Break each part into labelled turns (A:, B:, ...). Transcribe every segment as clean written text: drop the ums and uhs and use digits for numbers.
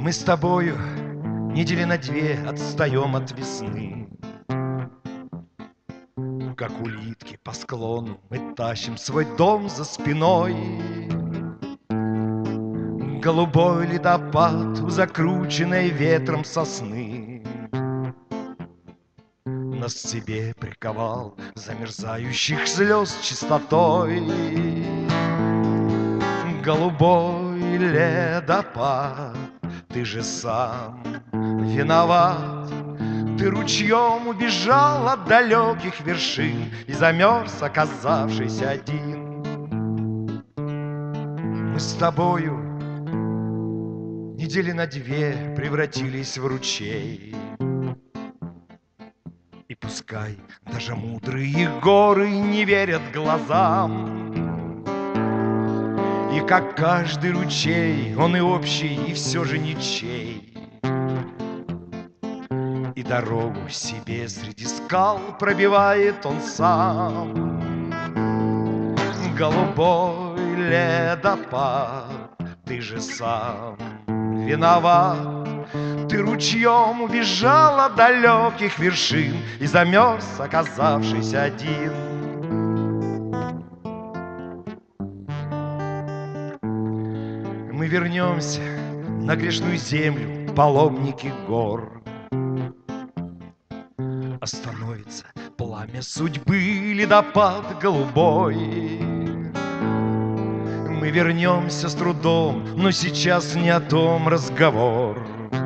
A: Мы с тобою недели на две отстаем от весны. Как улитки по склону мы тащим свой дом за спиной. Голубой ледопад у закрученной ветром сосны нас к себе приковал замерзающих слез чистотой. Голубой ледопад, ты же сам виноват. Ты ручьем убежал от далеких вершин и замерз, оказавшись один. Мы с тобою недели на две превратились в ручей. И пускай даже мудрые горы не верят глазам, и как каждый ручей, он и общий, и все же ничей. И дорогу себе среди скал пробивает он сам. Голубой ледопад, ты же сам виноват. Ты ручьем убежал от далеких вершин и замерз, оказавшись один. Мы вернемся на грешную землю, паломники гор. Остановится пламя судьбы, ледопад голубой. Мы вернемся с трудом, но сейчас не о том разговор.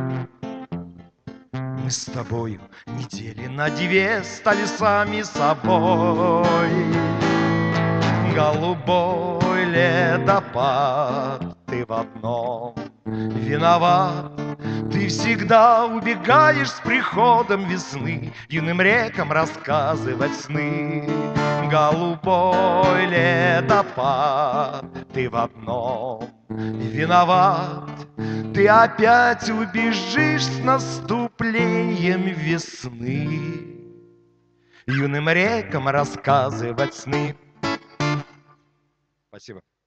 A: Мы с тобою недели на две стали сами собой. Голубой ледопад, ты в одном виноват. Ты всегда убегаешь с приходом весны юным рекам рассказывать сны. Голубой ледопад, ты в одном виноват. Ты опять убежишь с наступлением весны юным рекам рассказывать сны. Спасибо.